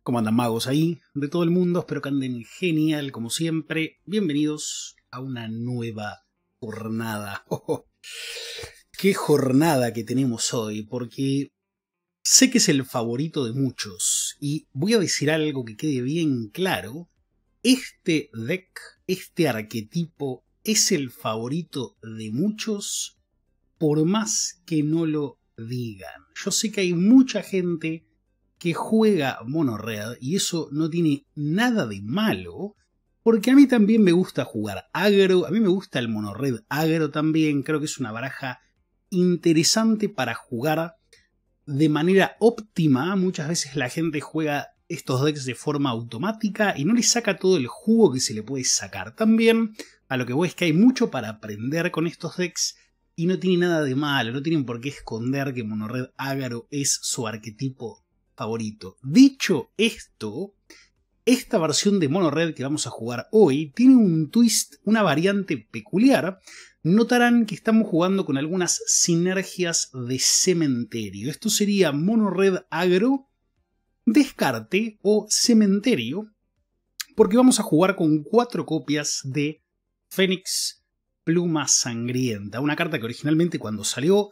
¿Cómo andan magos ahí? De todo el mundo, espero que anden genial como siempre. Bienvenidos a una nueva jornada. ¡Qué jornada que tenemos hoy! Porque sé que es el favorito de muchos y voy a decir algo que quede bien claro. Este deck, este arquetipo, es el favorito de muchos por más que no lo digan. Yo sé que hay mucha gente que juega Mono Red y eso no tiene nada de malo, porque a mí también me gusta jugar agro, a mí me gusta el Mono Red agro también, creo que es una baraja interesante para jugar de manera óptima. Muchas veces la gente juega estos decks de forma automática y no le saca todo el jugo que se le puede sacar. También a lo que voy es que hay mucho para aprender con estos decks y no tiene nada de malo, no tienen por qué esconder que Mono Red agro es su arquetipo favorito. Dicho esto, esta versión de Mono Red que vamos a jugar hoy tiene un twist, una variante peculiar. Notarán que estamos jugando con algunas sinergias de cementerio. Esto sería Mono Red agro, descarte o cementerio, porque vamos a jugar con 4 copias de Fénix Pluma Sangrienta, una carta que originalmente cuando salió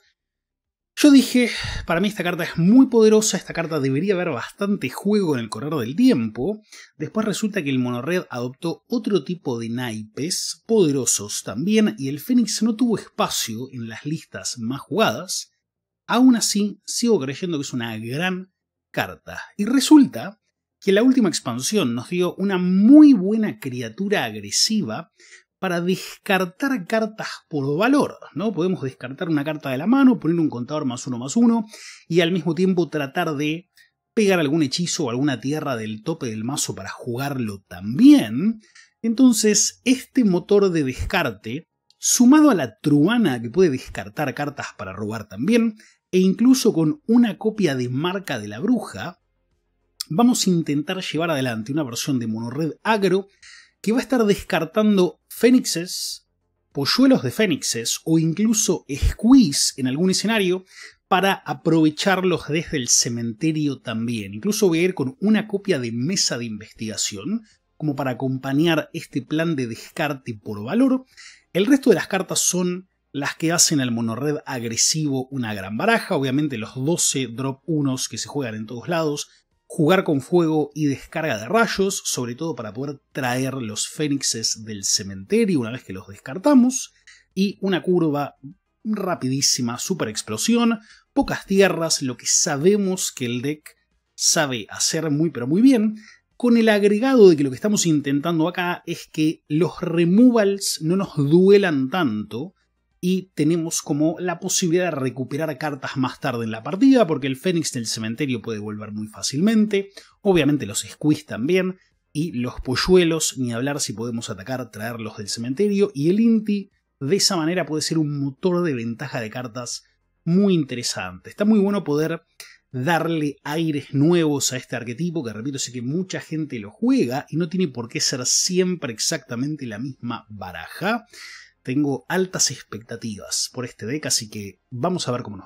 yo dije, para mí esta carta es muy poderosa, esta carta debería haber bastante juego en el correr del tiempo. Después resulta que el Mono Red adoptó otro tipo de naipes, poderosos también, y el Fénix no tuvo espacio en las listas más jugadas. Aún así, sigo creyendo que es una gran carta. Y resulta que la última expansión nos dio una muy buena criatura agresiva para descartar cartas por valor, ¿no? Podemos descartar una carta de la mano, poner un contador +1/+1 y al mismo tiempo tratar de pegar algún hechizo o alguna tierra del tope del mazo para jugarlo también. Entonces, este motor de descarte, sumado a la truana que puede descartar cartas para robar también, e incluso con una copia de Marca de la Bruja, vamos a intentar llevar adelante una versión de Mono Red agro que va a estar descartando fénixes, polluelos de fénixes o incluso squeeze en algún escenario para aprovecharlos desde el cementerio también. Incluso voy a ir con una copia de Mesa de Investigación como para acompañar este plan de descarte por valor. El resto de las cartas son las que hacen al Mono Red agresivo una gran baraja. Obviamente los 12 drop 1s que se juegan en todos lados. Jugar con fuego y descarga de rayos, sobre todo para poder traer los fénixes del cementerio una vez que los descartamos. Y una curva rapidísima, super explosión, pocas tierras, lo que sabemos que el deck sabe hacer muy pero muy bien. Con el agregado de que lo que estamos intentando acá es que los removals no nos duelan tanto. Y tenemos como la posibilidad de recuperar cartas más tarde en la partida, porque el Fénix del cementerio puede volver muy fácilmente. Obviamente los squeeze también. Y los polluelos, ni hablar si podemos atacar, traerlos del cementerio. Y el Inti, de esa manera, puede ser un motor de ventaja de cartas muy interesante. Está muy bueno poder darle aires nuevos a este arquetipo, que repito, sé que mucha gente lo juega y no tiene por qué ser siempre exactamente la misma baraja. Tengo altas expectativas por este deck, así que vamos a ver cómo nos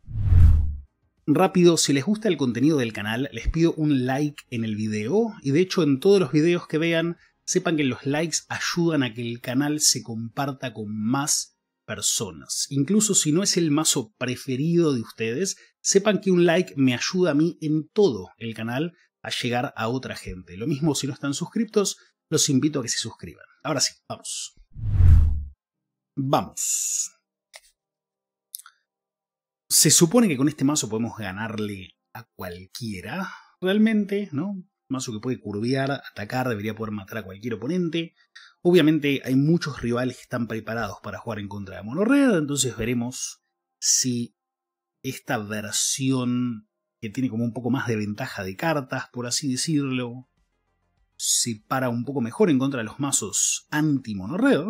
va. Rápido, si les gusta el contenido del canal, les pido un like en el video. Y de hecho, en todos los videos que vean, sepan que los likes ayudan a que el canal se comparta con más personas. Incluso si no es el mazo preferido de ustedes, sepan que un like me ayuda a mí en todo el canal a llegar a otra gente. Lo mismo si no están suscriptos, los invito a que se suscriban. Ahora sí, vamos. Vamos. Se supone que con este mazo podemos ganarle a cualquiera, realmente, ¿no? Mazo que puede curvear, atacar, debería poder matar a cualquier oponente. Obviamente hay muchos rivales que están preparados para jugar en contra de Mono Red, entonces veremos si esta versión que tiene como un poco más de ventaja de cartas, por así decirlo, se para un poco mejor en contra de los mazos anti-Mono Red.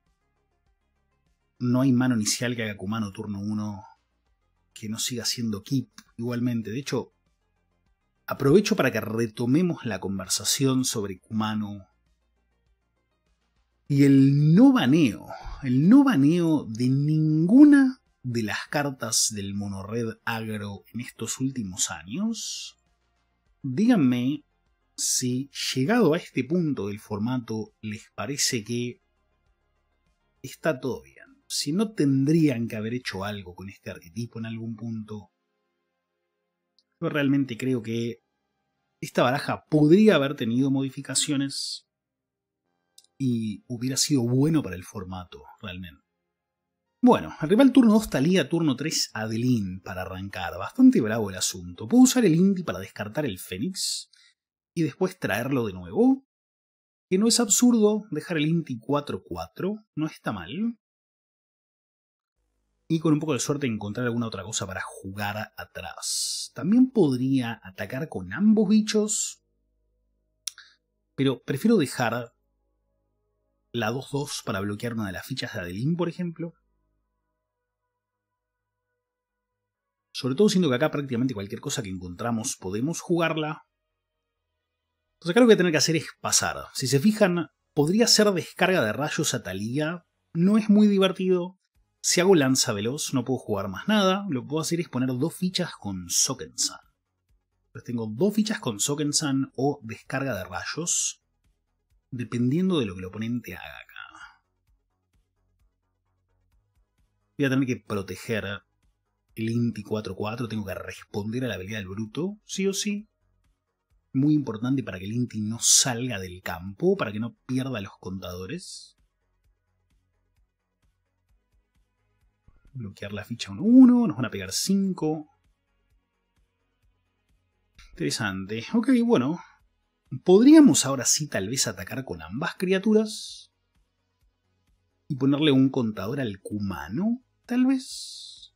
No hay mano inicial que haga Kumano turno 1 que no siga siendo keep igualmente. De hecho, aprovecho para que retomemos la conversación sobre Kumano y el no baneo. El no baneo de ninguna de las cartas del Mono Red agro en estos últimos años. Díganme si llegado a este punto del formato les parece que está todo bien. Si no tendrían que haber hecho algo con este arquetipo en algún punto. Yo realmente creo que esta baraja podría haber tenido modificaciones y hubiera sido bueno para el formato, realmente. Bueno, al rival turno 2 Talía, turno 3 Adeline para arrancar. Bastante bravo el asunto. Puedo usar el Inti para descartar el Fénix y después traerlo de nuevo. Que no es absurdo dejar el Inti 4-4, no está mal. Y con un poco de suerte encontrar alguna otra cosa para jugar atrás. También podría atacar con ambos bichos, pero prefiero dejar la 2-2 para bloquear una de las fichas de Adeline, por ejemplo. Sobre todo siendo que acá prácticamente cualquier cosa que encontramos podemos jugarla. Entonces acá lo que voy a tener que hacer es pasar. Si se fijan, podría ser descarga de rayos a Talía. No es muy divertido. Si hago lanza veloz no puedo jugar más nada. Lo que puedo hacer es poner 2 fichas con Soken-san. Entonces tengo 2 fichas con Soken-san o descarga de rayos. Dependiendo de lo que el oponente haga acá. Voy a tener que proteger el Inti 4-4. Tengo que responder a la habilidad del bruto, sí o sí. Muy importante para que el Inti no salga del campo, para que no pierda los contadores. Bloquear la ficha 1-1, nos van a pegar 5. Interesante. Ok, bueno. Podríamos ahora sí tal vez atacar con ambas criaturas. Y ponerle un contador al Kumano, tal vez.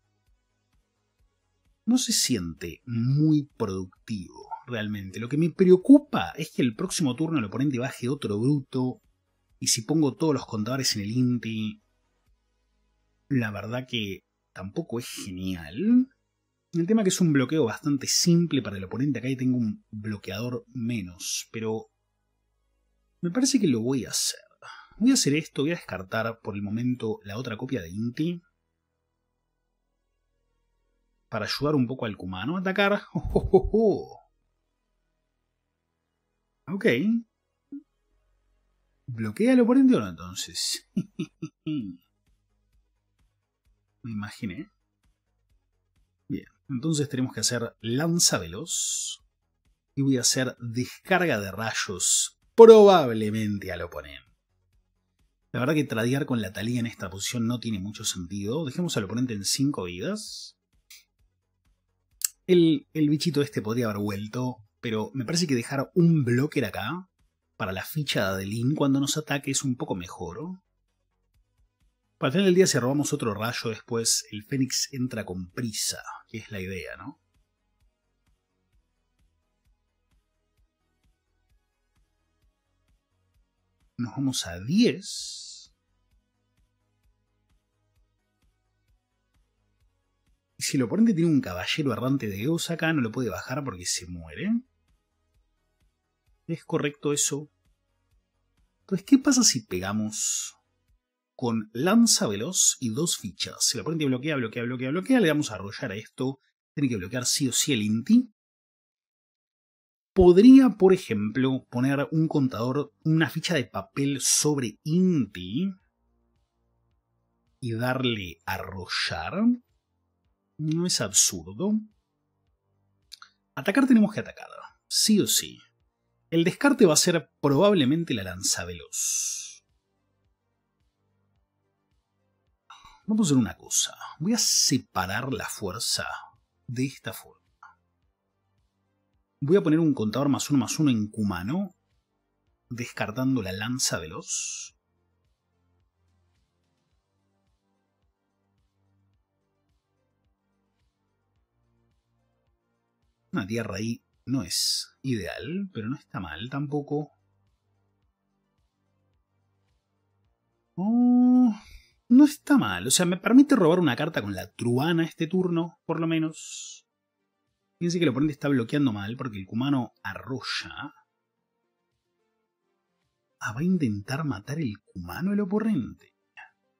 No se siente muy productivo, realmente. Lo que me preocupa es que el próximo turno el oponente baje otro bruto. Y si pongo todos los contadores en el Inti, la verdad que tampoco es genial. El tema que es un bloqueo bastante simple para el oponente. Acá tengo un bloqueador menos, pero me parece que lo voy a hacer. Voy a hacer esto, voy a descartar por el momento la otra copia de Inti. Para ayudar un poco al Kumano a atacar. Ok. ¿Bloquea al oponente o no entonces? Me imaginé. Bien, entonces tenemos que hacer lanza veloz. Y voy a hacer descarga de rayos probablemente al oponente. La verdad que tradear con la Talía en esta posición no tiene mucho sentido. Dejemos al oponente en 5 vidas. El bichito este podría haber vuelto, pero me parece que dejar un blocker acá para la ficha de Adeline cuando nos ataque es un poco mejor. Para el final del día, si robamos otro rayo después, el Fénix entra con prisa, que es la idea, ¿no? Nos vamos a 10. Y si el oponente tiene un caballero errante de Eos acá, no lo puede bajar porque se muere. ¿Es correcto eso? Entonces, ¿qué pasa si pegamos con lanza veloz y 2 fichas? Si el oponente bloquea, le damos a arrollar a esto. Tiene que bloquear sí o sí el Inti. Podría, por ejemplo, poner un contador, una ficha de papel sobre Inti y darle a arrollar. No es absurdo. Atacar tenemos que atacar, sí o sí. El descarte va a ser probablemente la lanza veloz. Vamos a hacer una cosa. Voy a separar la fuerza de esta forma. Voy a poner un contador +1/+1 en Kumano, descartando la lanza veloz. Una tierra ahí no es ideal, pero no está mal tampoco. Oh, no está mal. O sea, me permite robar una carta con la Truana este turno, por lo menos. Fíjense que el oponente está bloqueando mal porque el Kumano arrolla. Ah, va a intentar matar el Kumano el oponente.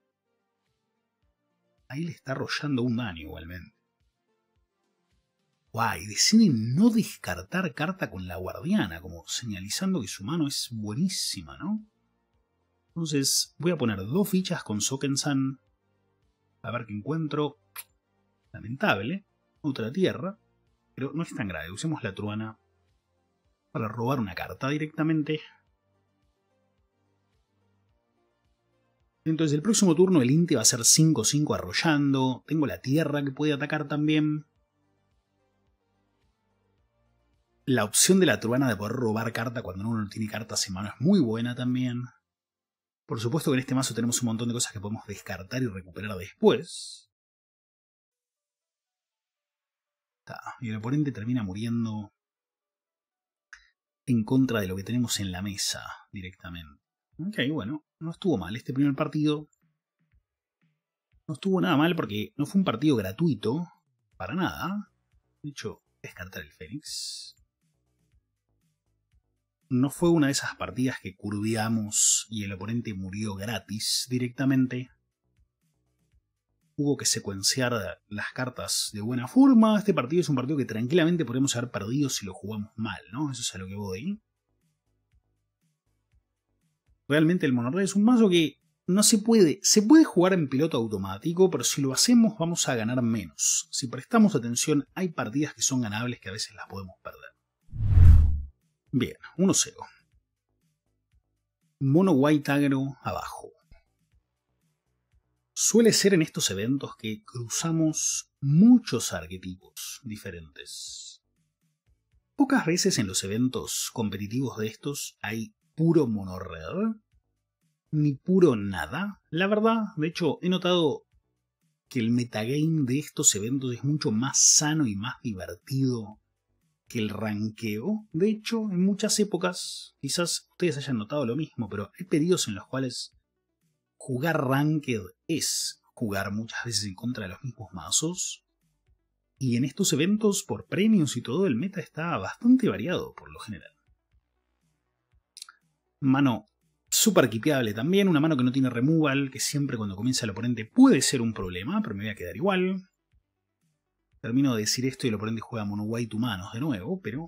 Ahí le está arrollando un daño igualmente. Guay, decide no descartar carta con la guardiana, como señalizando que su mano es buenísima, ¿no? Entonces voy a poner 2 fichas con Soken-san. A ver qué encuentro. Lamentable. Otra tierra. Pero no es tan grave. Usemos la truana para robar una carta directamente. Entonces el próximo turno el Inte va a ser 5-5 arrollando. Tengo la tierra que puede atacar también. La opción de la truana de poder robar carta cuando uno no tiene cartas en mano es muy buena también. Por supuesto que en este mazo tenemos un montón de cosas que podemos descartar y recuperar después. Y el oponente termina muriendo en contra de lo que tenemos en la mesa directamente. Ok, bueno, no estuvo mal este primer partido. No estuvo nada mal porque no fue un partido gratuito, para nada. De hecho, descartar el Fénix. No fue una de esas partidas que curveamos y el oponente murió gratis directamente. Hubo que secuenciar las cartas de buena forma. Este partido es un partido que tranquilamente podemos haber perdido si lo jugamos mal, ¿no? Eso es a lo que voy. Realmente el Mono Red es un mazo que no se puede. Se puede jugar en piloto automático, pero si lo hacemos vamos a ganar menos. Si prestamos atención, hay partidas que son ganables que a veces las podemos perder. Bien, 1-0. Mono White Agro abajo. Suele ser en estos eventos que cruzamos muchos arquetipos diferentes. Pocas veces en los eventos competitivos de estos hay puro Mono Red, ni puro nada. La verdad, de hecho, he notado que el metagame de estos eventos es mucho más sano y más divertido que el ranqueo. De hecho, en muchas épocas, quizás ustedes hayan notado lo mismo, pero hay periodos en los cuales jugar ranked es jugar muchas veces en contra de los mismos mazos. Y en estos eventos, por premios y todo, el meta está bastante variado por lo general. Mano super kipeable también, una mano que no tiene removal, que siempre cuando comienza el oponente puede ser un problema, pero me voy a quedar igual. Termino de decir esto y el oponente juega Mono White humanos de nuevo, pero...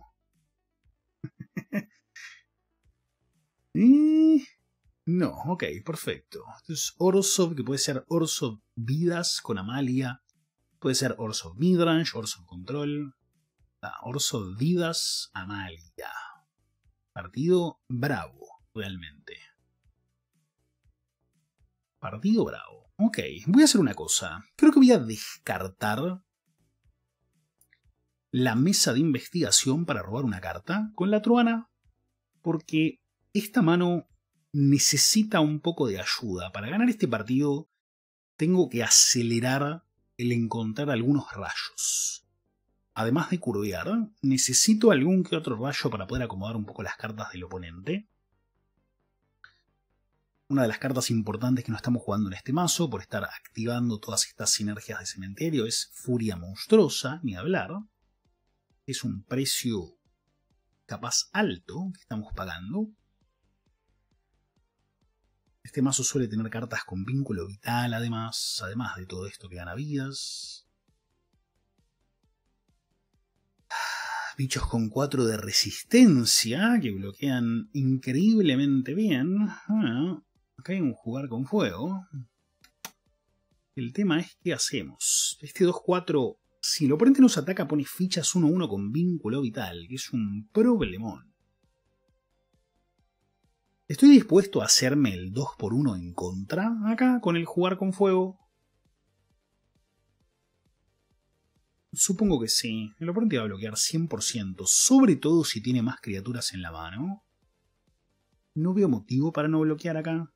No, ok, perfecto. Esto es Orzhov, que puede ser Orzhov Vidas con Amalia. Puede ser Orzhov Midrange, Orzhov Control. Orzhov Vidas, Amalia. Partido bravo, realmente. Partido bravo. Ok, voy a hacer una cosa. Creo que voy a descartar la mesa de investigación para robar una carta con la truana, porque esta mano necesita un poco de ayuda. Para ganar este partido tengo que acelerar el encontrar algunos rayos. Además de curvear, necesito algún que otro rayo para poder acomodar un poco las cartas del oponente. Una de las cartas importantes que no estamos jugando en este mazo, por estar activando todas estas sinergias de cementerio, es Furia Monstruosa, ni hablar. Es un precio capaz alto que estamos pagando. Este mazo suele tener cartas con vínculo vital, además de todo esto que gana vidas. Bichos con 4 de resistencia, que bloquean increíblemente bien. Bueno, acá hay un jugar con fuego. El tema es qué hacemos. Este 2-4... Si el oponente nos ataca, pone fichas 1-1 con vínculo vital, que es un problemón. ¿Estoy dispuesto a hacerme el 2x1 en contra acá con el jugar con fuego? Supongo que sí. El oponente va a bloquear 100%, sobre todo si tiene más criaturas en la mano. No veo motivo para no bloquear acá.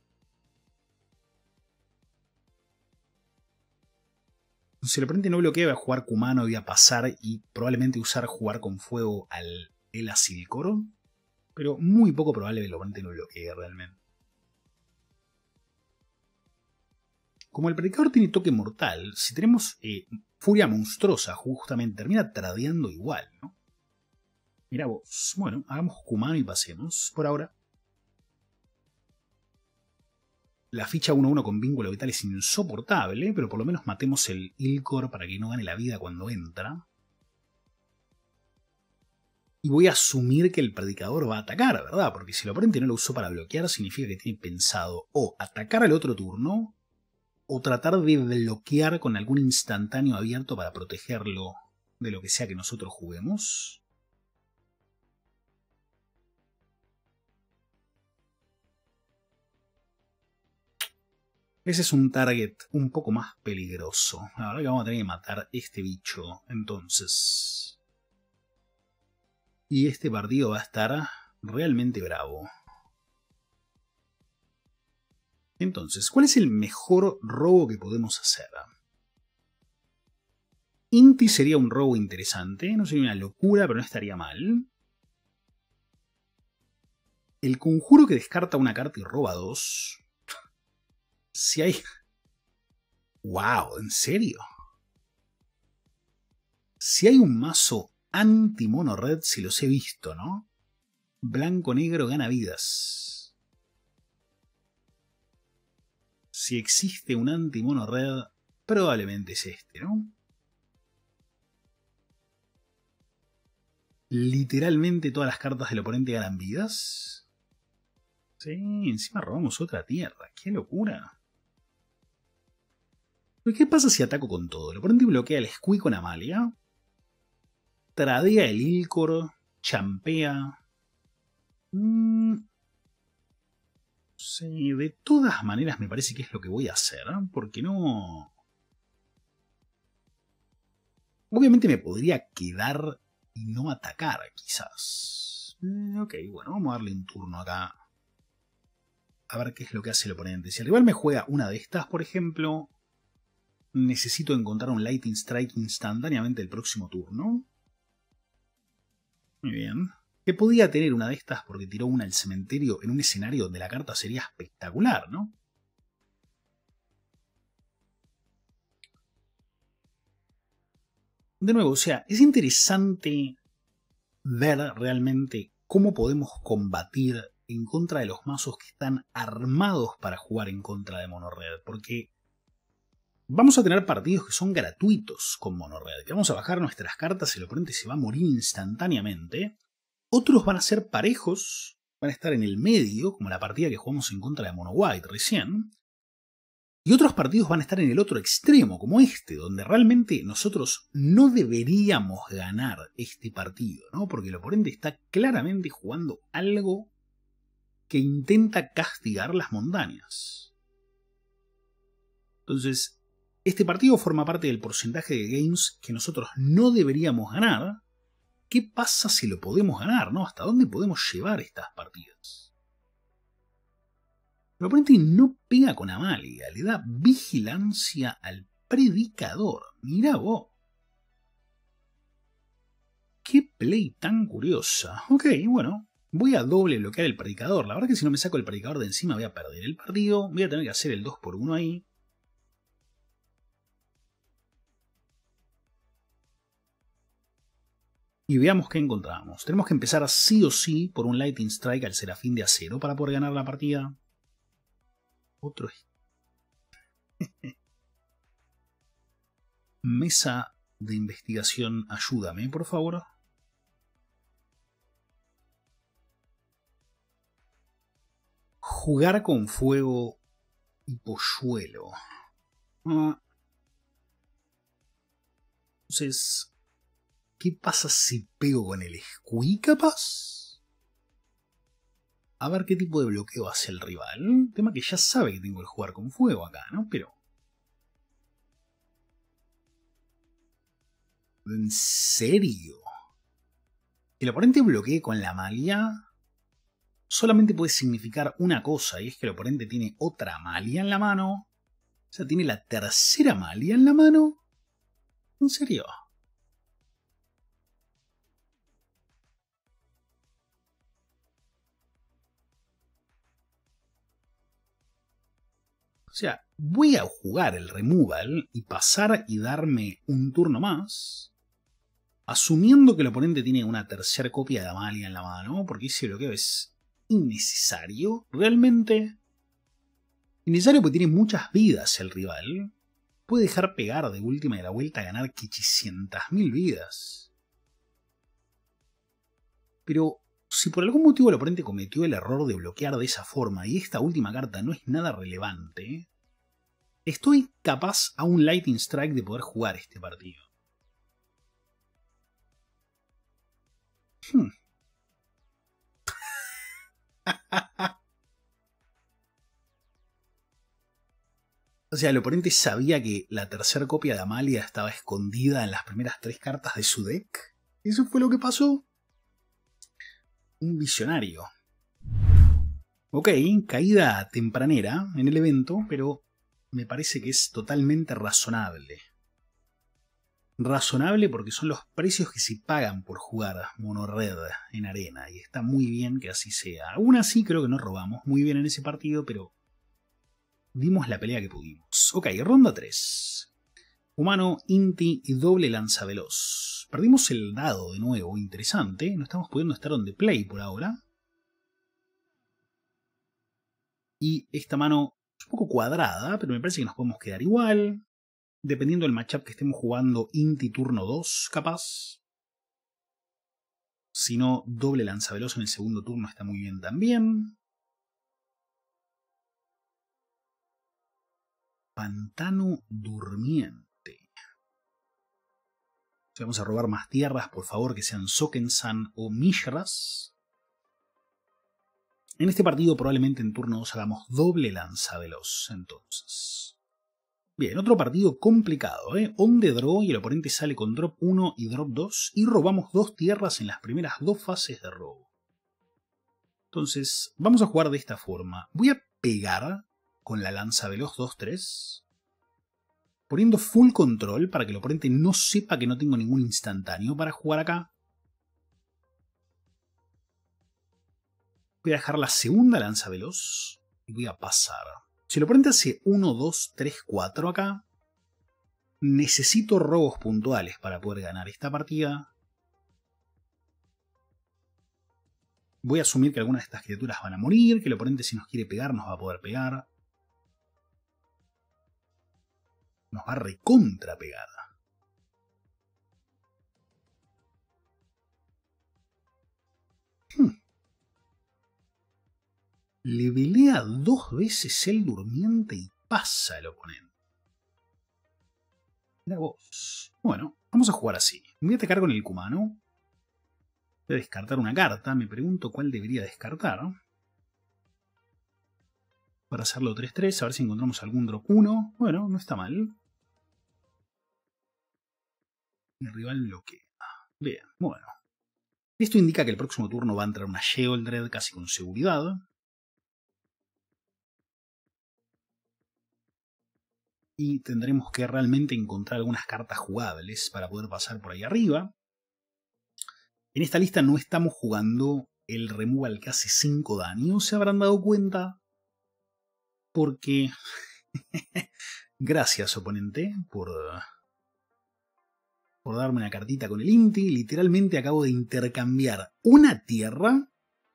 Si el oponente no bloquea, voy a jugar Kumano, voy a pasar y probablemente usar jugar con fuego al El Asilcoro. Pero muy poco probable que el oponente no bloquee realmente. Como el predicador tiene toque mortal, si tenemos Furia Monstruosa, justamente termina tradeando igual, ¿no? Mirá vos. Bueno, hagamos Kumano y pasemos por ahora. La ficha 1-1 con vínculo vital es insoportable, pero por lo menos matemos el Ilkor para que no gane la vida cuando entra. Y voy a asumir que el predicador va a atacar, ¿verdad? Porque si el oponente no lo usó para bloquear, significa que tiene pensado o atacar al otro turno, o tratar de bloquear con algún instantáneo abierto para protegerlo de lo que sea que nosotros juguemos. Ese es un target un poco más peligroso. La verdad que vamos a tener que matar este bicho, entonces. Y este partido va a estar realmente bravo. Entonces, ¿cuál es el mejor robo que podemos hacer? Inti sería un robo interesante, no sería una locura, pero no estaría mal. El conjuro que descarta una carta y roba 2. Si hay... ¡Wow! ¿En serio? Si hay un mazo anti-mono red, si los he visto, ¿no? Blanco-negro gana vidas. Si existe un anti-mono red, probablemente es este, ¿no? Literalmente todas las cartas del oponente ganan vidas. Sí, encima robamos otra tierra. ¡Qué locura! ¿Qué pasa si ataco con todo? El oponente bloquea el Squee con Amalia. Tradea el Ilcor. Champea. Sí, de todas maneras me parece que es lo que voy a hacer. Porque no... Obviamente me podría quedar y no atacar, quizás. Ok, bueno, vamos a darle un turno acá. A ver qué es lo que hace el oponente. Si el rival me juega una de estas, por ejemplo... Necesito encontrar un Lightning Strike instantáneamente el próximo turno. Muy bien. Que podía tener una de estas porque tiró una al cementerio en un escenario donde la carta sería espectacular, ¿no? De nuevo, o sea, es interesante ver realmente cómo podemos combatir en contra de los mazos que están armados para jugar en contra de Mono Red, porque vamos a tener partidos que son gratuitos con Mono Red, que vamos a bajar nuestras cartas y el oponente se va a morir instantáneamente. Otros van a ser parejos, van a estar en el medio, como la partida que jugamos en contra de Mono White recién. Y otros partidos van a estar en el otro extremo, como este, donde realmente nosotros no deberíamos ganar este partido, ¿no? Porque el oponente está claramente jugando algo que intenta castigar las montañas. Entonces, este partido forma parte del porcentaje de games que nosotros no deberíamos ganar. ¿Qué pasa si lo podemos ganar, no? ¿Hasta dónde podemos llevar estas partidas? El oponente no pega con Amalia, le da vigilancia al predicador. Mirá vos. Qué play tan curiosa. Ok, bueno, voy a doble bloquear el predicador. La verdad que si no me saco el predicador de encima voy a perder el partido. Voy a tener que hacer el 2x1 ahí. Y veamos qué encontramos. Tenemos que empezar sí o sí por un Lightning Strike al Serafín de Acero para poder ganar la partida. Otro. Mesa de investigación, ayúdame, por favor. Jugar con fuego y polluelo. Entonces, ¿qué pasa si pego con el Squee, capaz? A ver qué tipo de bloqueo hace el rival. Tema que ya sabe que tengo que jugar con fuego acá, ¿no? Pero... ¿en serio? Que el oponente bloquee con la Amalia solamente puede significar una cosa, y es que el oponente tiene otra Amalia en la mano. O sea, tiene la tercera Amalia en la mano. ¿En serio? O sea, voy a jugar el removal y pasar y darme un turno más, asumiendo que el oponente tiene una tercera copia de Amalia en la mano, porque ese bloqueo es innecesario, realmente. Innecesario porque tiene muchas vidas el rival. Puede dejar pegar de última y de la vuelta a ganar 800.000 vidas. Pero si por algún motivo el oponente cometió el error de bloquear de esa forma y esta última carta no es nada relevante, estoy capaz a un Lightning Strike de poder jugar este partido. O sea, el oponente sabía que la tercera copia de Amalia estaba escondida en las primeras 3 cartas de su deck. Eso fue lo que pasó. Un visionario. Ok, caída tempranera en el evento, pero me parece que es totalmente razonable. Razonable porque son los precios que se pagan por jugar mono red en arena, y está muy bien que así sea. Aún así creo que no robamos muy bien en ese partido, pero dimos la pelea que pudimos. Ok, ronda 3. Humano, Inti y doble lanzaveloz. Perdimos el dado de nuevo, interesante. No estamos pudiendo estar on the play por ahora. Y esta mano es un poco cuadrada, pero me parece que nos podemos quedar igual. Dependiendo del matchup que estemos jugando, Inti turno 2, capaz. Si no, doble lanzaveloz en el segundo turno está muy bien también. Pantano durmiente. Si vamos a robar más tierras, por favor que sean Soken-san o Mishras. En este partido probablemente en turno 2 hagamos doble lanzaveloz, entonces. Bien, otro partido complicado, ¿eh? On the draw y el oponente sale con drop 1 y drop 2 y robamos 2 tierras en las primeras 2 fases de robo. Entonces, vamos a jugar de esta forma. Voy a pegar con la lanzaveloz 2-3, poniendo full control para que el oponente no sepa que no tengo ningún instantáneo para jugar acá. Voy a dejar la segunda lanzaveloz y voy a pasar. Si el oponente hace 1, 2, 3, 4 acá, necesito robos puntuales para poder ganar esta partida. Voy a asumir que algunas de estas criaturas van a morir, que el oponente si nos quiere pegar nos va a poder pegar. Nos va a recontra pegar. Le velea 2 veces el durmiente y pasa el oponente. Mira vos. Bueno, vamos a jugar así. Me voy a atacar con el Kumano. Voy a descartar una carta. Me pregunto cuál debería descartar. Para hacerlo 3-3, a ver si encontramos algún drop 1. Bueno, no está mal. El rival bloquea. Bien, bueno. Esto indica que el próximo turno va a entrar una Sheoldred casi con seguridad. Y tendremos que realmente encontrar algunas cartas jugables para poder pasar por ahí arriba. En esta lista no estamos jugando el removal que hace 5 daños, se habrán dado cuenta. Porque... Gracias, oponente, por darme una cartita con el Inti. Literalmente acabo de intercambiar una tierra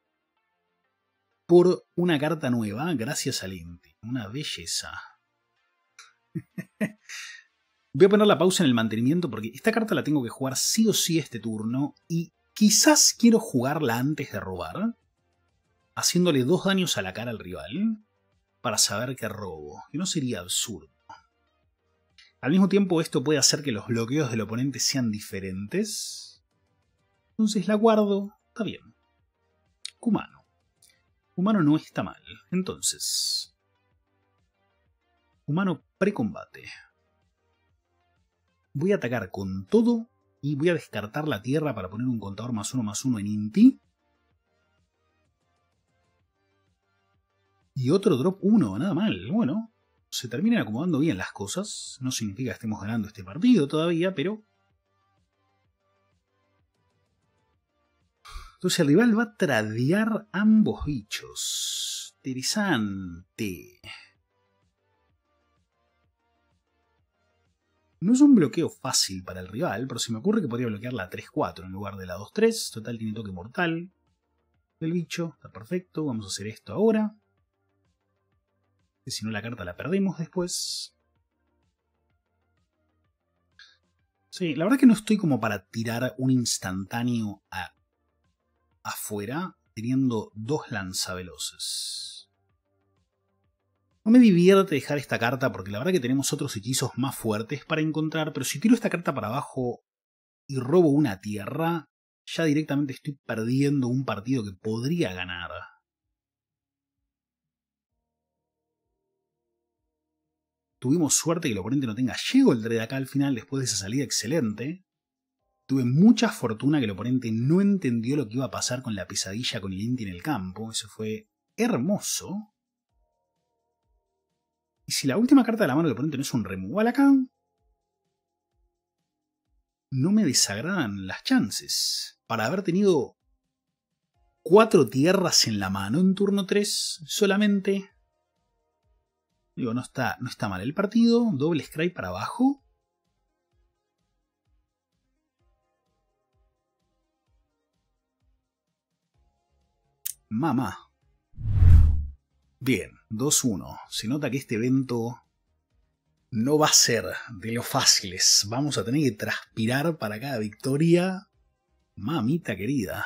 por una carta nueva gracias al Inti. Una belleza. Voy a poner la pausa en el mantenimiento porque esta carta la tengo que jugar sí o sí este turno y quizás quiero jugarla antes de robar, haciéndole 2 daños a la cara al rival para saber que robo, que no sería absurdo. Al mismo tiempo esto puede hacer que los bloqueos del oponente sean diferentes. Entonces la guardo, está bien. Kumano. Kumano no está mal. Entonces, Kumano precombate. Voy a atacar con todo y voy a descartar la tierra para poner un contador +1/+1 en Inti. Y otro drop 1, nada mal. Bueno, se terminan acomodando bien las cosas. No significa que estemos ganando este partido todavía, pero... Entonces el rival va a tradear ambos bichos. Interesante. No es un bloqueo fácil para el rival, pero se me ocurre que podría bloquear la 3-4 en lugar de la 2-3. Total, tiene toque mortal del bicho. Está perfecto. Vamos a hacer esto ahora. Que si no la carta la perdemos después. Sí, la verdad que no estoy como para tirar un instantáneo a afuera teniendo 2 lanzaveloces. No me divierte dejar esta carta porque la verdad que tenemos otros hechizos más fuertes para encontrar, pero si tiro esta carta para abajo y robo una tierra, ya directamente estoy perdiendo un partido que podría ganar. Tuvimos suerte que el oponente no tenga Sheoldred acá al final después de esa salida excelente. Tuve mucha fortuna que el oponente no entendió lo que iba a pasar con la pesadilla con el Inti en el campo. Eso fue hermoso. Y si la última carta de la mano del oponente no es un removal acá, no me desagradan las chances. Para haber tenido 4 tierras en la mano en turno 3 solamente. Digo, no está mal el partido. Doble Scry para abajo. Mamá. Bien, 2-1. Se nota que este evento no va a ser de los fáciles. Vamos a tener que transpirar para cada victoria. Mamita querida.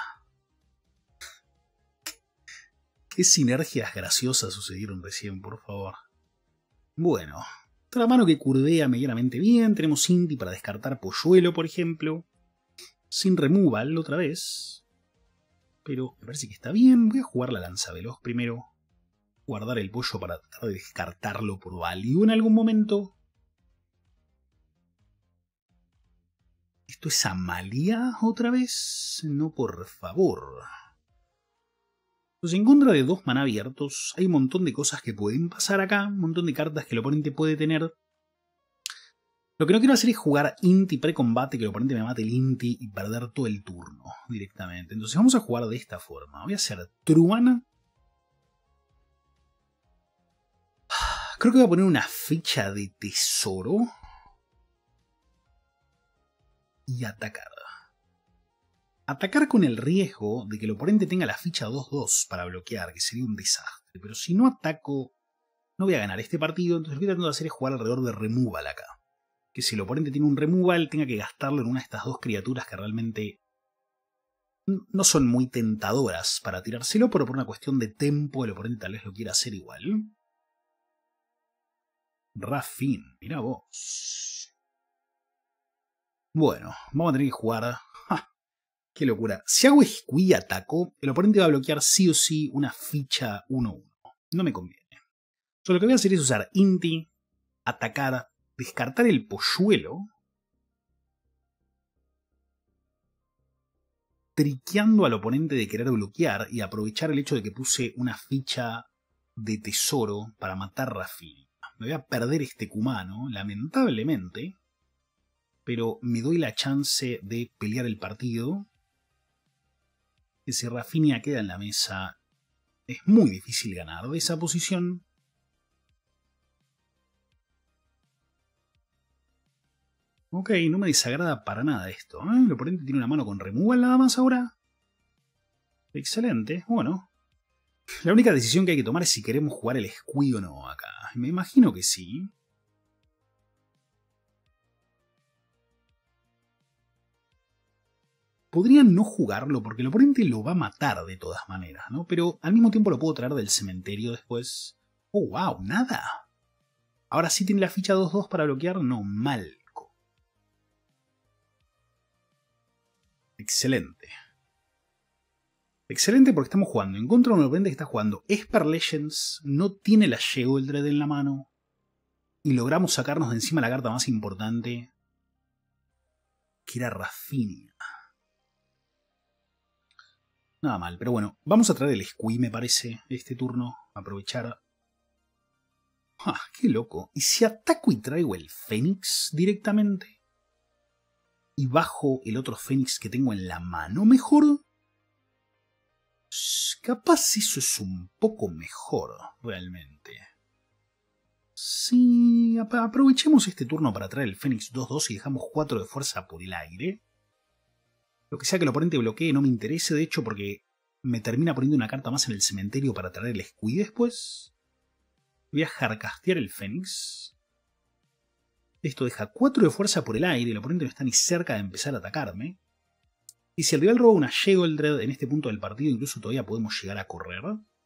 Qué sinergias graciosas sucedieron recién, por favor. Bueno, otra mano que curvea medianamente bien. Tenemos Inti para descartar Polluelo, por ejemplo. Sin removal otra vez. Pero me parece que está bien. Voy a jugar la lanzaveloz primero. Guardar el pollo para tratar de descartarlo por value en algún momento. ¿Esto es Amalia otra vez? No, por favor. Pues en contra de 2 maná abiertos, hay un montón de cosas que pueden pasar acá. Un montón de cartas que el oponente puede tener. Lo que no quiero hacer es jugar Inti pre-combate, que el oponente me mate el Inti y perder todo el turno directamente. Entonces vamos a jugar de esta forma. Voy a hacer Truana. Creo que voy a poner una ficha de tesoro. Y atacar. Atacar con el riesgo de que el oponente tenga la ficha 2-2 para bloquear, que sería un desastre. Pero si no ataco, no voy a ganar este partido. Entonces lo que estoy tratando de hacer es jugar alrededor de removal acá. Que si el oponente tiene un removal, tenga que gastarlo en una de estas 2 criaturas que realmente no son muy tentadoras para tirárselo, pero por una cuestión de tempo el oponente tal vez lo quiera hacer igual. Rafin, mira vos. Bueno, vamos a tener que jugar. ¡Ja! ¡Qué locura! Si hago Squee y ataco, el oponente va a bloquear sí o sí una ficha 1-1. No me conviene. Entonces, lo que voy a hacer es usar Inti, atacar, descartar el polluelo, triqueando al oponente de querer bloquear y aprovechar el hecho de que puse una ficha de tesoro para matar Rafin. Me voy a perder este Kumano, lamentablemente, pero me doy la chance de pelear el partido. Que si Rafinha queda en la mesa, es muy difícil ganar de esa posición. Ok, no me desagrada para nada esto. El oponente tiene una mano con removal nada más ahora. Excelente, bueno. La única decisión que hay que tomar es si queremos jugar el Squee o no acá. Me imagino que sí. Podría no jugarlo porque el oponente lo va a matar de todas maneras, ¿no? Pero al mismo tiempo lo puedo traer del cementerio después. Oh, wow, nada. Ahora sí tiene la ficha 2-2 para bloquear. No, Malco. Excelente. Excelente porque estamos jugando en contra de un oponente que está jugando Esper Legends, no tiene la Sheoldred en la mano y logramos sacarnos de encima la carta más importante, que era Rafinha. Nada mal, pero bueno, vamos a traer el Squee, me parece, este turno, aprovechar. ¡Ah, qué loco! ¿Y si ataco y traigo el Fénix directamente? ¿Y bajo el otro Fénix que tengo en la mano mejor? Capaz eso es un poco mejor, realmente. Sí, aprovechemos este turno para traer el Fénix 2-2 y dejamos 4 de fuerza por el aire. Lo que sea que el oponente bloquee no me interese, de hecho, porque me termina poniendo una carta más en el cementerio para traer el Squee después. Voy a hardcastear el Fénix. Esto deja 4 de fuerza por el aire, el oponente no está ni cerca de empezar a atacarme. Y si el rival roba una Sheoldred en este punto del partido, incluso todavía podemos llegar a correr.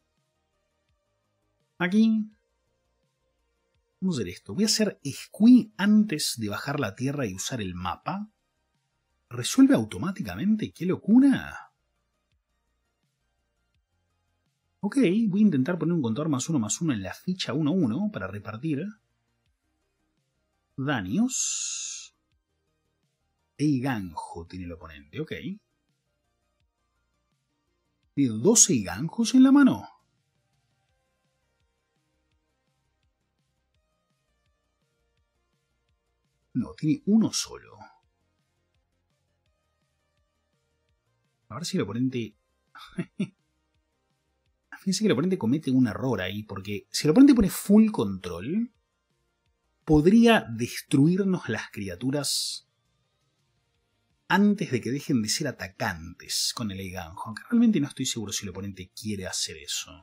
Aquí vamos a hacer esto. Voy a hacer Squee antes de bajar la tierra y usar el mapa. ¿Resuelve automáticamente? ¡Qué locura! Ok, voy a intentar poner un contador +1/+1 en la ficha 1/1 para repartir daños. Eiganjo tiene el oponente, ok. ¿Tiene 12 Eiganjos en la mano? No, tiene uno solo. A ver si el oponente... Fíjense que el oponente comete un error ahí, porque si el oponente pone full control, podría destruirnos las criaturas antes de que dejen de ser atacantes con el Eiganjo, aunque realmente no estoy seguro si el oponente quiere hacer eso.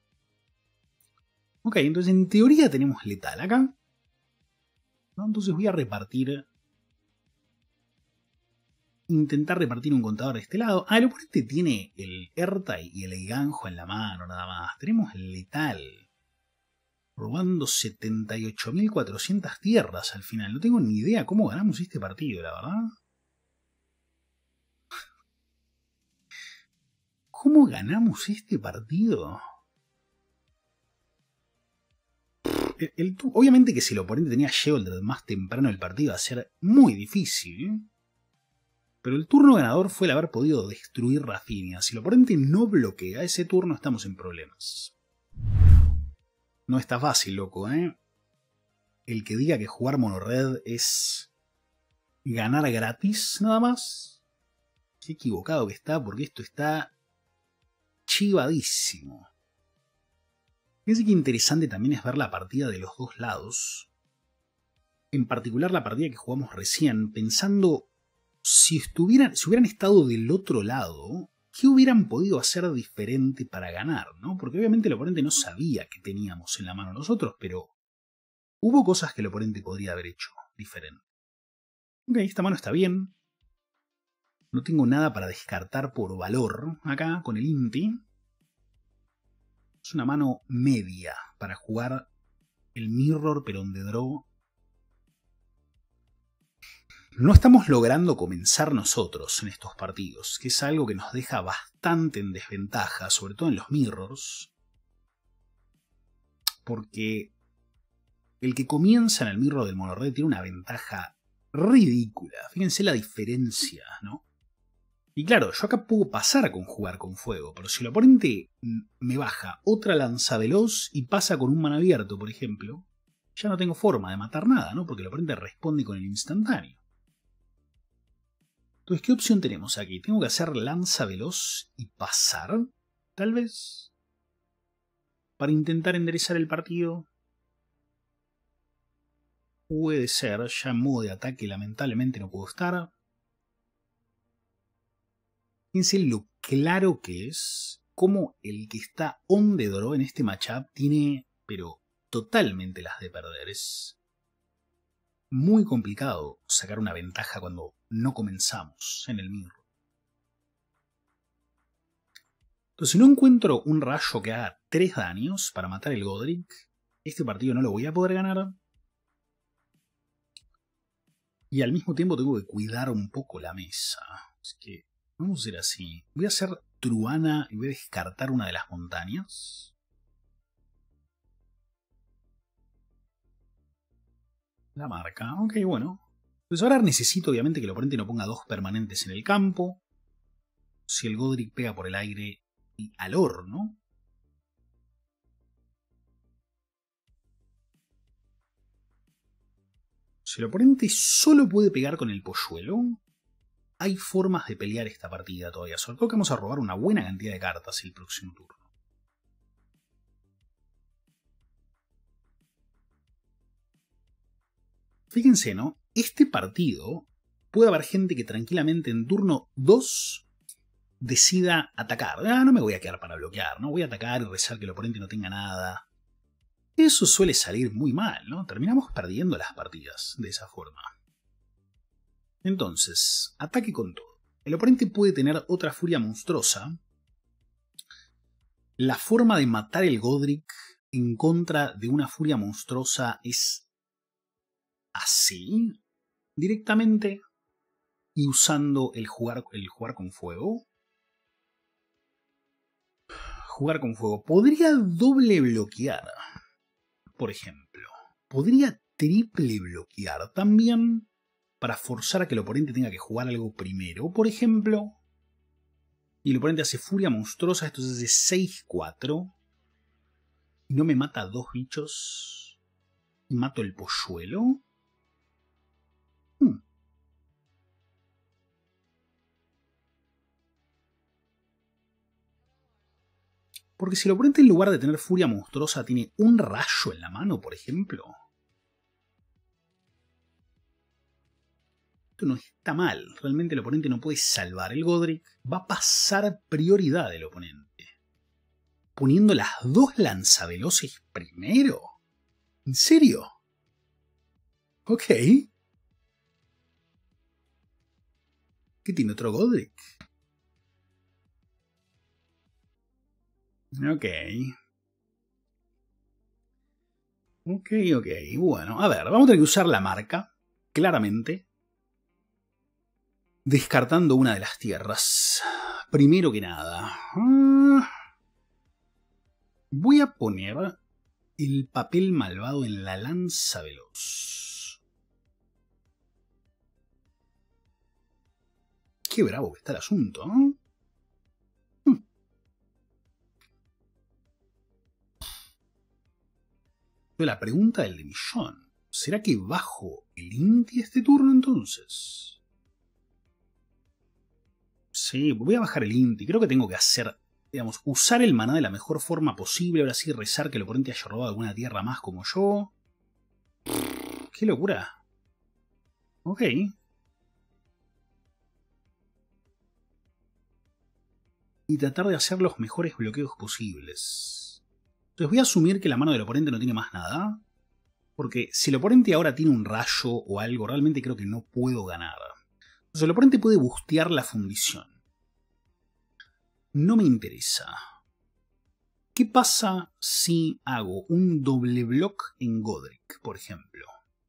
Ok, entonces en teoría tenemos letal acá. ¿No? Entonces voy a repartir... Intentar repartir un contador de este lado. Ah, el oponente tiene el Ertai y el Eiganjo en la mano, nada más. Tenemos el letal. Robando 78.400 tierras al final. No tengo ni idea cómo ganamos este partido, la verdad. ¿Cómo ganamos este partido? Obviamente que si el oponente tenía Sheoldred más temprano el partido iba a ser muy difícil. Pero el turno ganador fue el haber podido destruir Rafinha. Si el oponente no bloquea ese turno, estamos en problemas. No está fácil, loco, ¿eh? El que diga que jugar mono-red es ganar gratis, nada más. Qué equivocado que está, porque esto está chivadísimo. Fíjense que interesante también es ver la partida de los dos lados. En particular la partida que jugamos recién, pensando... Si hubieran estado del otro lado, ¿qué hubieran podido hacer diferente para ganar? ¿No? Porque obviamente el oponente no sabía que teníamos en la mano nosotros, pero hubo cosas que el oponente podría haber hecho diferente. Ok, esta mano está bien. No tengo nada para descartar por valor acá con el Inti. Es una mano media para jugar el Mirror, pero on the draw. No estamos logrando comenzar nosotros en estos partidos, que es algo que nos deja bastante en desventaja, sobre todo en los mirrors, porque el que comienza en el mirror del mono-red tiene una ventaja ridícula. Fíjense la diferencia, ¿no? Y claro, yo acá puedo pasar con jugar con fuego, pero si el oponente me baja otra lanza veloz y pasa con un mana abierto, por ejemplo, ya no tengo forma de matar nada, ¿no? Porque el oponente responde con el instantáneo. Entonces, ¿qué opción tenemos aquí? ¿Tengo que hacer lanza veloz y pasar? Tal vez. Para intentar enderezar el partido. Puede ser. Ya en modo de ataque lamentablemente no puedo estar. Fíjense lo claro que es. Como el que está on the draw en este matchup tiene, pero totalmente las de perder. Es muy complicado sacar una ventaja cuando no comenzamos en el mirror. Entonces, si no encuentro un rayo que haga 3 daños para matar el Godric, este partido no lo voy a poder ganar. Y al mismo tiempo tengo que cuidar un poco la mesa. Así que vamos a hacer así. Voy a hacer Truana y voy a descartar una de las montañas. La marca, ok, bueno. Pues ahora necesito obviamente que el oponente no ponga 2 permanentes en el campo. Si el Godric pega por el aire y al horno. Si el oponente solo puede pegar con el polluelo, hay formas de pelear esta partida todavía. Sobre todo que vamos a robar una buena cantidad de cartas el próximo turno. Fíjense, ¿no? Este partido puede haber gente que tranquilamente en turno 2 decida atacar. Ah, no me voy a quedar para bloquear, ¿no? Voy a atacar y rezar que el oponente no tenga nada. Eso suele salir muy mal, ¿no? Terminamos perdiendo las partidas de esa forma. Entonces, ataque con todo. El oponente puede tener otra furia monstruosa. La forma de matar el Godric en contra de una furia monstruosa es así, directamente, y usando el jugar con fuego. Jugar con fuego. Podría doble bloquear, por ejemplo. Podría triple bloquear también para forzar a que el oponente tenga que jugar algo primero, por ejemplo. Y el oponente hace furia monstruosa, esto es de 6-4. Y no me mata 2 bichos. Y mato el polluelo. Porque si el oponente en lugar de tener furia monstruosa tiene un rayo en la mano, por ejemplo. Esto no está mal. Realmente el oponente no puede salvar el Godric. Va a pasar prioridad el oponente. Poniendo las 2 lanzaveloces primero. ¿En serio? Ok. ¿Qué tiene otro Godric? Ok. Ok. Bueno, a ver, vamos a tener que usar la marca, claramente. Descartando una de las tierras. Primero que nada. Voy a poner el papel malvado en la lanza veloz. Qué bravo que está el asunto, ¿no? Pero la pregunta del de millón. ¿Será que bajo el Inti este turno entonces? Sí, voy a bajar el Inti. Creo que tengo que hacer, digamos, usar el maná de la mejor forma posible. Ahora sí rezar que el oponente haya robado alguna tierra más como yo. ¡Qué locura! Ok. Y tratar de hacer los mejores bloqueos posibles. Entonces voy a asumir que la mano del oponente no tiene más nada. Porque si el oponente ahora tiene un rayo o algo, realmente creo que no puedo ganar. Entonces el oponente puede bustear la fundición. No me interesa. ¿Qué pasa si hago un doble block en Godric, por ejemplo?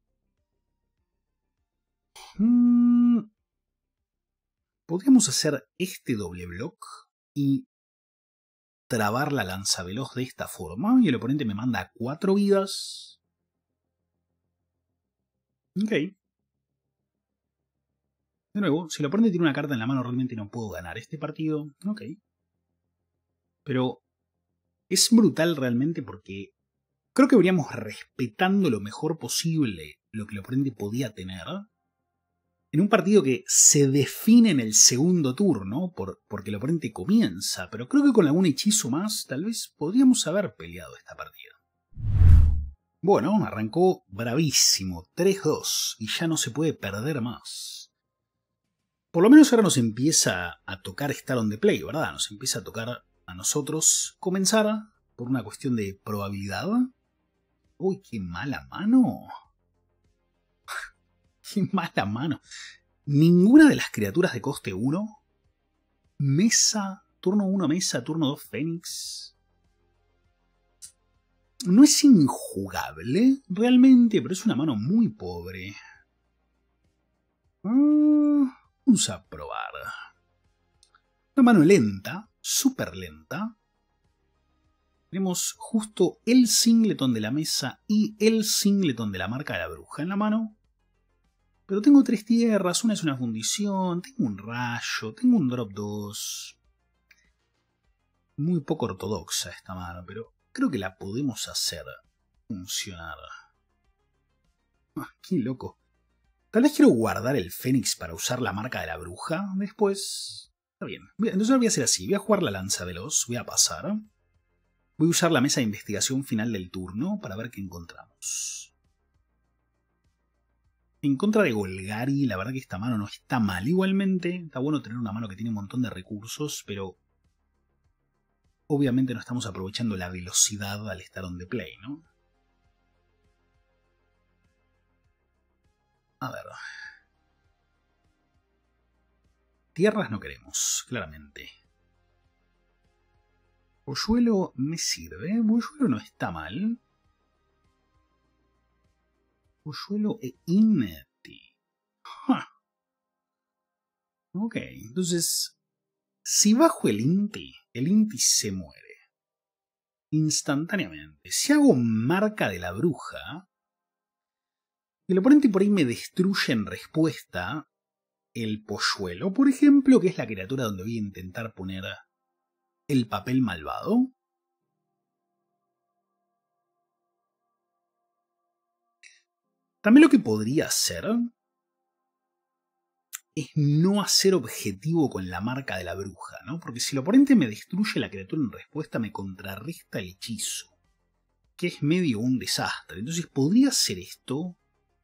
Podríamos hacer este doble block y trabar la lanza veloz de esta forma. Y el oponente me manda 4 vidas. Ok. De nuevo, si el oponente tiene una carta en la mano, realmente no puedo ganar este partido. Ok. Pero es brutal realmente porque creo que veríamos respetando lo mejor posible lo que el oponente podía tener. En un partido que se define en el segundo turno, porque el oponente comienza, pero creo que con algún hechizo más, tal vez podríamos haber peleado esta partida. Bueno, arrancó bravísimo, 3-2, y ya no se puede perder más. Por lo menos ahora nos empieza a tocar estar on the play, ¿verdad? Nos empieza a tocar a nosotros comenzar por una cuestión de probabilidad. Uy, qué mala mano. Qué mala mano. Ninguna de las criaturas de coste 1. Mesa, turno 1 mesa, turno 2 Fénix. No es injugable, realmente, pero es una mano muy pobre. Vamos a probar. Una mano lenta, súper lenta. Tenemos justo el singleton de la mesa y el singleton de la marca de la bruja en la mano. Pero tengo 3 tierras, una es una fundición, tengo un rayo, tengo un drop 2. Muy poco ortodoxa esta mano, pero creo que la podemos hacer funcionar. Qué loco. Tal vez quiero guardar el Fénix para usar la marca de la bruja después. Está bien. Entonces ahora voy a hacer así. Voy a jugar la lanza veloz, voy a pasar. Voy a usar la mesa de investigación final del turno para ver qué encontramos. En contra de Golgari, la verdad que esta mano no está mal igualmente. Está bueno tener una mano que tiene un montón de recursos, pero obviamente no estamos aprovechando la velocidad al estar on the play, ¿no? A ver. Tierras no queremos, claramente. Polluelo me sirve. Polluelo no está mal. Polluelo e Inti. Huh. Ok, entonces, si bajo el Inti se muere instantáneamente. Si hago marca de la bruja, el oponente por ahí me destruye en respuesta el polluelo, por ejemplo, que es la criatura donde voy a intentar poner el papel malvado. También lo que podría hacer es no hacer objetivo con la marca de la bruja, ¿no? Porque si el oponente me destruye la criatura en respuesta, me contrarresta el hechizo, que es medio un desastre. Entonces, ¿podría hacer esto?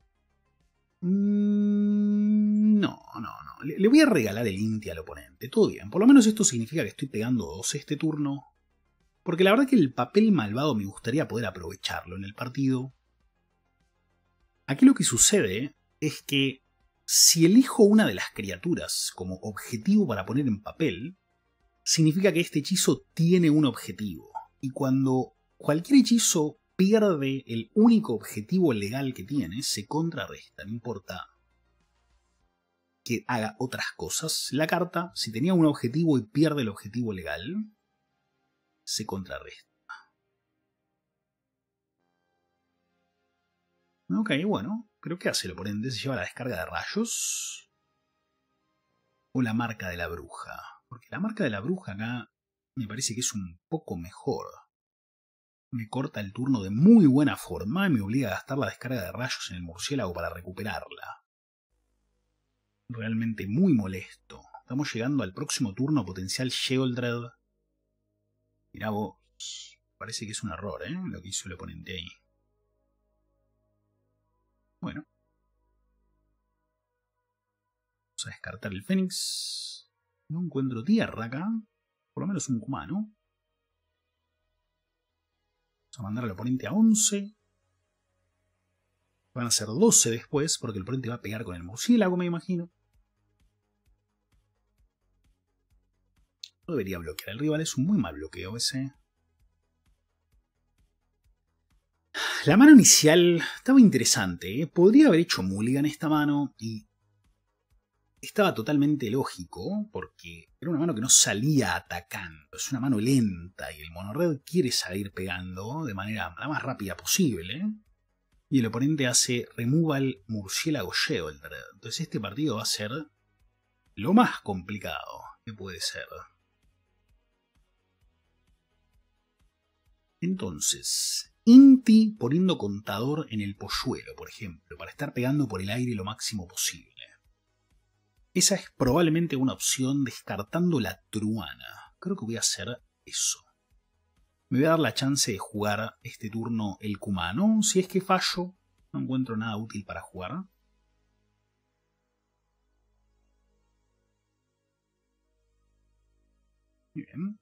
No. Le voy a regalar el Inti al oponente. Todo bien. Por lo menos esto significa que estoy pegando 2 este turno. Porque la verdad que el papel malvado me gustaría poder aprovecharlo en el partido. Aquí lo que sucede es que si elijo una de las criaturas como objetivo para poner en papel, significa que este hechizo tiene un objetivo. Y cuando cualquier hechizo pierde el único objetivo legal que tiene, se contrarresta, no importa que haga otras cosas. La carta, si tenía un objetivo y pierde el objetivo legal, se contrarresta. Ok, bueno, pero ¿qué hace el oponente? ¿Se lleva la descarga de rayos? ¿O la marca de la bruja? Porque la marca de la bruja acá me parece que es un poco mejor. Me corta el turno de muy buena forma y me obliga a gastar la descarga de rayos en el murciélago para recuperarla. Realmente muy molesto. Estamos llegando al próximo turno potencial Sheoldred. Mirá vos. Parece que es un error, lo que hizo el oponente ahí. Bueno. Vamos a descartar el Fénix. No encuentro tierra acá. Por lo menos un humano. Vamos a mandar al oponente a 11. Van a ser 12 después, porque el oponente va a pegar con el murciélago, me imagino. No debería bloquear. El rival es un muy mal bloqueo ese. La mano inicial estaba interesante. Podría haber hecho mulligan esta mano y estaba totalmente lógico porque era una mano que no salía atacando. Es una mano lenta y el monorred quiere salir pegando de manera la más rápida posible. Y el oponente hace removal murciélago Sheoldred. Entonces este partido va a ser lo más complicado que puede ser. Entonces, Inti poniendo contador en el polluelo, por ejemplo, para estar pegando por el aire lo máximo posible. Esa es probablemente una opción descartando la truana. Creo que voy a hacer eso. Me voy a dar la chance de jugar este turno el Kumano. Si es que fallo, no encuentro nada útil para jugar. Muy bien.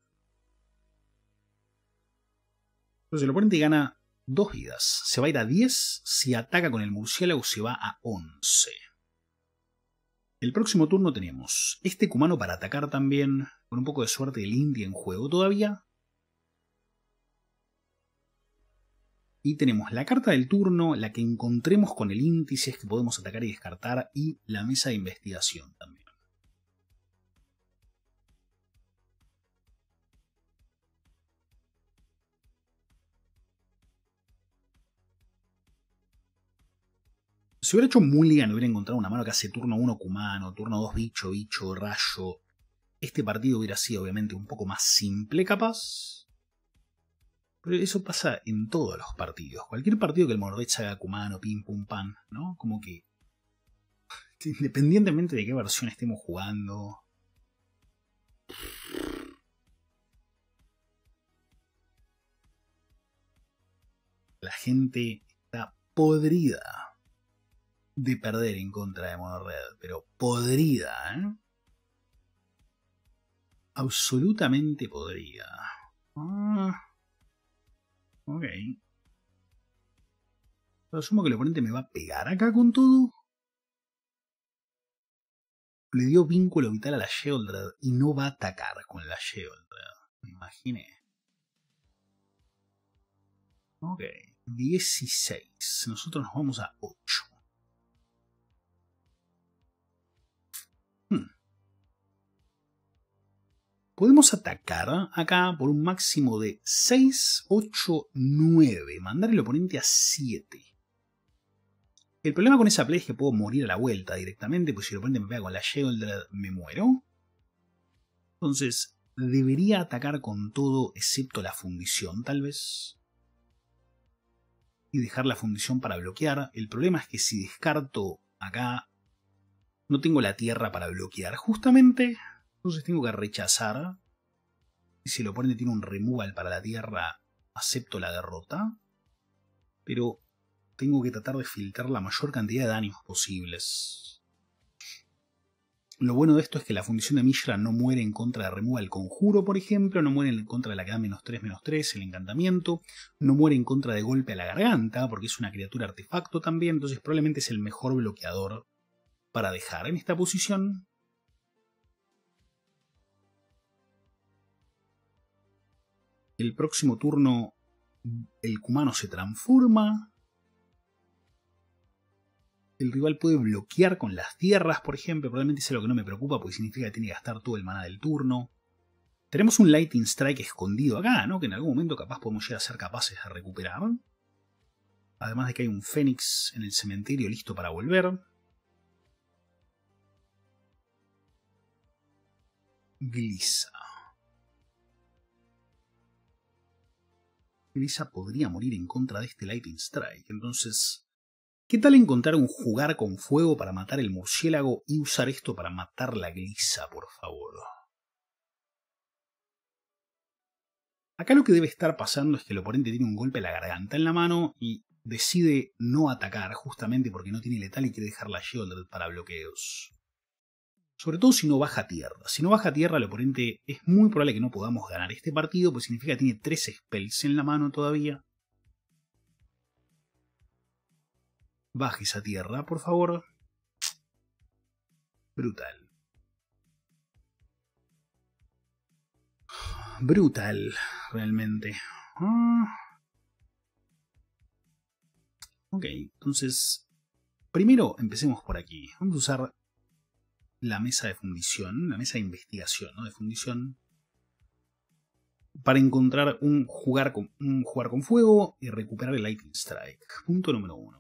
Entonces el oponente gana 2 vidas. Se va a ir a 10. Si ataca con el murciélago se va a 11. El próximo turno tenemos este Kumano para atacar también. Con un poco de suerte el Inti en juego todavía. Y tenemos la carta del turno, la que encontremos con el Inti, si es que podemos atacar y descartar, y la mesa de investigación también. Si hubiera hecho mulligan, hubiera encontrado una mano que hace turno 1 Kumano, turno 2 bicho, rayo. Este partido hubiera sido obviamente un poco más simple capaz. Pero eso pasa en todos los partidos. Cualquier partido que el monorred haga Kumano, pim pum pam, ¿no? Como que independientemente de qué versión estemos jugando. La gente está podrida de perder en contra de monorred, pero podrida, absolutamente podrida. Ok. Pero asumo que el oponente me va a pegar acá con todo. Le dio vínculo vital a la Sheoldred y no va a atacar con la Sheoldred. Me imaginé. Ok. 16. Nosotros nos vamos a 8. Podemos atacar acá por un máximo de 6, 8, 9. Mandar el oponente a 7. El problema con esa play es que puedo morir a la vuelta directamente, pues si el oponente me pega con la Sheoldred me muero. Entonces, debería atacar con todo excepto la fundición, tal vez. Y dejar la fundición para bloquear. El problema es que si descarto acá, no tengo la tierra para bloquear. Justamente, entonces tengo que rechazar. Y si el oponente tiene un removal para la tierra, acepto la derrota. Pero tengo que tratar de filtrar la mayor cantidad de daños posibles. Lo bueno de esto es que la fundición de Mishra no muere en contra de removal conjuro, por ejemplo. No muere en contra de la que da -3/-3, el encantamiento. No muere en contra de golpe a la garganta, porque es una criatura artefacto también. Entonces probablemente es el mejor bloqueador para dejar en esta posición. El próximo turno el Kumano se transforma. El rival puede bloquear con las tierras, por ejemplo. Probablemente sea lo que no me preocupa, porque significa que tiene que gastar todo el maná del turno. Tenemos un Lightning Strike escondido acá, ¿no? Que en algún momento capaz podemos llegar a ser capaces de recuperar. Además de que hay un Fénix en el cementerio listo para volver. Glissa. Glissa podría morir en contra de este Lightning Strike. Entonces, ¿qué tal encontrar un jugar con fuego para matar el murciélago y usar esto para matar la Glissa, por favor? Acá lo que debe estar pasando es que el oponente tiene un golpe a la garganta en la mano y decide no atacar justamente porque no tiene letal y quiere dejar la Sheoldred para bloqueos. Sobre todo si no baja tierra. Si no baja tierra, el oponente es muy probable que no podamos ganar este partido, pues significa que tiene 3 spells en la mano todavía. Baje esa tierra, por favor. Brutal. Brutal, realmente. Ok, entonces, primero empecemos por aquí. Vamos a usar la mesa de fundición, la mesa de investigación, ¿no? De fundición, para encontrar un jugar con fuego y recuperar el Lightning Strike. Punto número 1.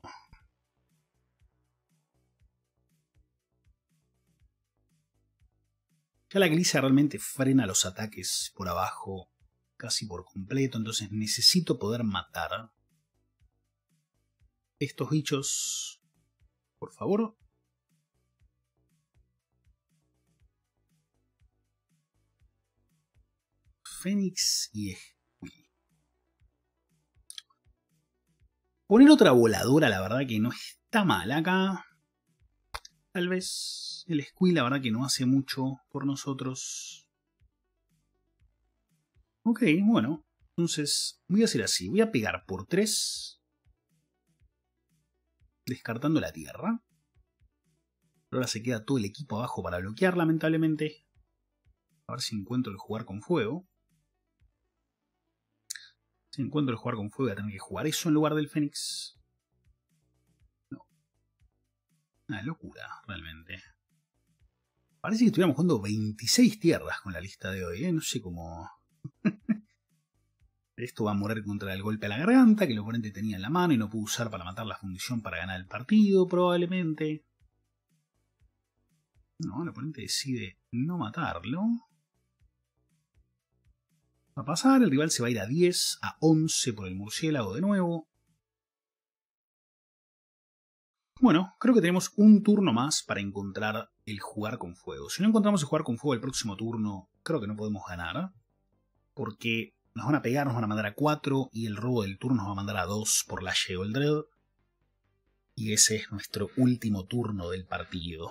Ya la Glissa realmente frena los ataques por abajo casi por completo, entonces necesito poder matar estos bichos, por favor. Fénix y Squee. Poner otra voladora, la verdad que no está mal acá. Tal vez el Squee, la verdad que no hace mucho por nosotros. Ok, bueno. Entonces voy a hacer así. Voy a pegar por 3. Descartando la tierra. Ahora se queda todo el equipo abajo para bloquear, lamentablemente. A ver si encuentro el jugar con fuego. Si encuentro el jugar con fuego voy a tener que jugar eso en lugar del Fénix. No. Una locura, realmente. Parece que estuviéramos jugando 26 tierras con la lista de hoy, ¿eh? No sé cómo... Esto va a morir contra el golpe a la garganta que el oponente tenía en la mano y no pudo usar para matar la fundición para ganar el partido, probablemente. No, el oponente decide no matarlo. Va a pasar, el rival se va a ir a 10, a 11 por el murciélago de nuevo. Bueno, creo que tenemos un turno más para encontrar el jugar con fuego. Si no encontramos el jugar con fuego el próximo turno, creo que no podemos ganar. Porque nos van a pegar, nos van a mandar a 4 y el robo del turno nos va a mandar a 2 por la Sheoldred. Y ese es nuestro último turno del partido.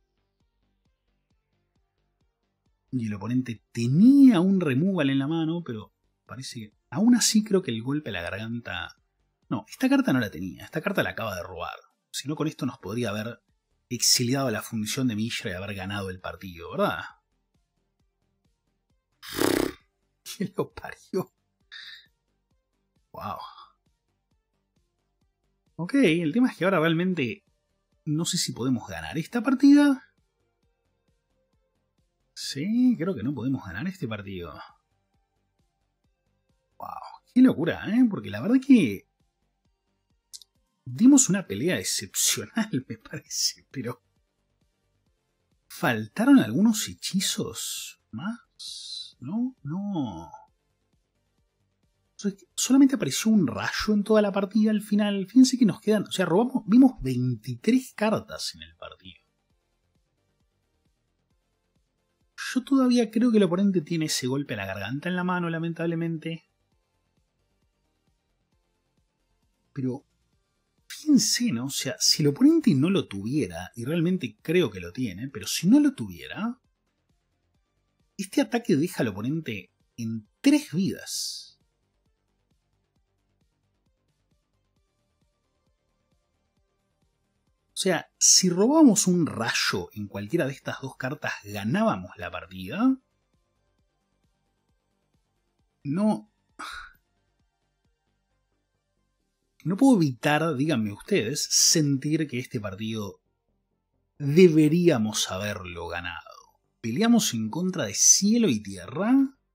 Y el oponente tenía un removal en la mano, pero parece que... Aún así creo que el golpe a la garganta... No, esta carta no la tenía. Esta carta la acaba de robar. Si no, con esto nos podría haber exiliado a la fundición de Mishra y haber ganado el partido, ¿verdad? ¿Qué lo parió? Wow. Ok, el tema es que ahora realmente no sé si podemos ganar esta partida. Sí, creo que no podemos ganar este partido. Wow, qué locura, ¿eh? Porque la verdad que dimos una pelea excepcional, me parece, pero faltaron algunos hechizos más, ¿no? No. Solamente apareció un rayo en toda la partida al final. Fíjense que nos quedan, o sea, vimos 23 cartas en el partido. Yo todavía creo que el oponente tiene ese golpe a la garganta en la mano, lamentablemente. Pero fíjense, ¿no? O sea, si el oponente no lo tuviera, y realmente creo que lo tiene, pero si no lo tuviera, este ataque deja al oponente en 3 vidas. O sea, si robábamos un rayo en cualquiera de estas 2 cartas, ganábamos la partida. No puedo evitar, díganme ustedes, sentir que este partido deberíamos haberlo ganado. Peleamos en contra de cielo y tierra.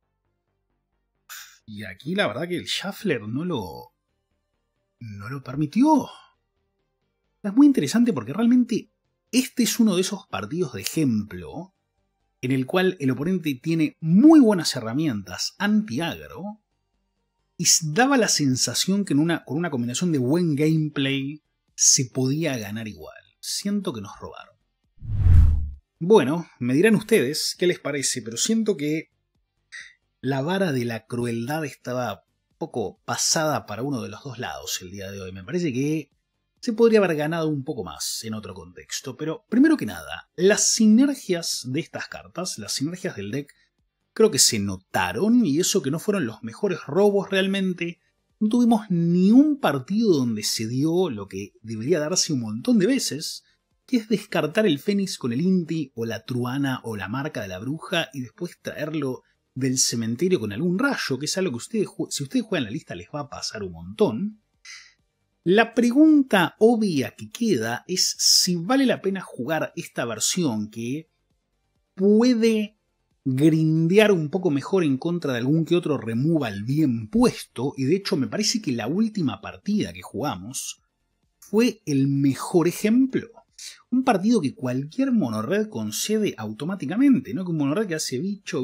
Y aquí la verdad que el Shuffler no lo permitió. Es muy interesante porque realmente este es uno de esos partidos de ejemplo en el cual el oponente tiene muy buenas herramientas anti-agro y daba la sensación que con una combinación de buen gameplay se podía ganar igual. Siento que nos robaron. Bueno, me dirán ustedes qué les parece, pero siento que la vara de la crueldad estaba un poco pasada para uno de los dos lados el día de hoy. Me parece que se podría haber ganado un poco más en otro contexto. Pero primero que nada, las sinergias de estas cartas, las sinergias del deck, creo que se notaron, y eso que no fueron los mejores robos realmente. No tuvimos ni un partido donde se dio lo que debería darse un montón de veces, que es descartar el Fénix con el Inti o la Truana o la marca de la bruja y después traerlo del cementerio con algún rayo, que es algo que si ustedes juegan la lista les va a pasar un montón. La pregunta obvia que queda es si vale la pena jugar esta versión que puede grindear un poco mejor en contra de algún que otro removal bien puesto, y de hecho me parece que la última partida que jugamos fue el mejor ejemplo. Un partido que cualquier monored concede automáticamente, ¿no? Que un monored que hace bicho,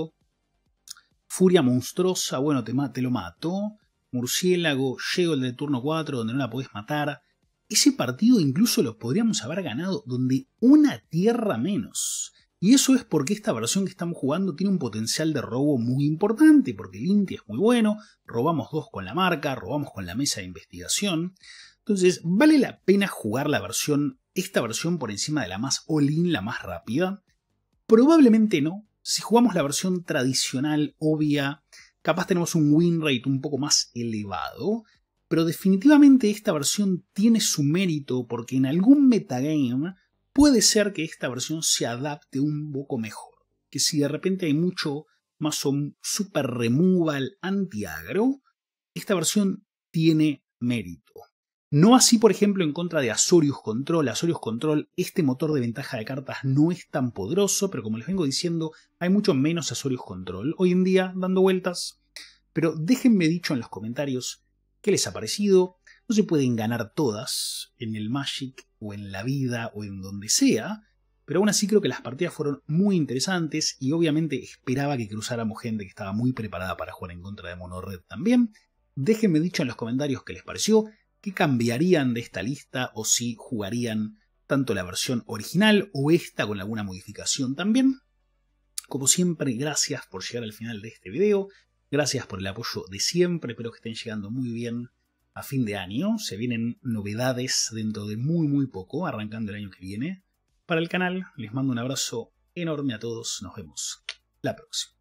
furia monstruosa, bueno, te lo mato, murciélago, llego el de turno 4 donde no la podés matar. Ese partido incluso lo podríamos haber ganado donde una tierra menos. Y eso es porque esta versión que estamos jugando tiene un potencial de robo muy importante, porque el Inti es muy bueno, robamos 2 con la marca, robamos con la mesa de investigación. Entonces, ¿vale la pena jugar esta versión por encima de la más all-in, la más rápida? Probablemente no. Si jugamos la versión tradicional, obvia, capaz tenemos un win rate un poco más elevado, pero definitivamente esta versión tiene su mérito porque en algún metagame puede ser que esta versión se adapte un poco mejor. Que si de repente hay mucho más super removal anti-agro, esta versión tiene mérito. No así, por ejemplo, en contra de Azorius Control. Azorius Control, este motor de ventaja de cartas no es tan poderoso, pero como les vengo diciendo, hay mucho menos Azorius Control hoy en día dando vueltas. Pero déjenme dicho en los comentarios qué les ha parecido. No se pueden ganar todas en el Magic o en la vida o en donde sea, pero aún así creo que las partidas fueron muy interesantes y obviamente esperaba que cruzáramos gente que estaba muy preparada para jugar en contra de Mono Red también. Déjenme dicho en los comentarios qué les pareció, qué cambiarían de esta lista o si jugarían tanto la versión original o esta con alguna modificación también. Como siempre, gracias por llegar al final de este video, gracias por el apoyo de siempre, espero que estén llegando muy bien a fin de año. Se vienen novedades dentro de muy poco, arrancando el año que viene. Para el canal, les mando un abrazo enorme a todos, nos vemos la próxima.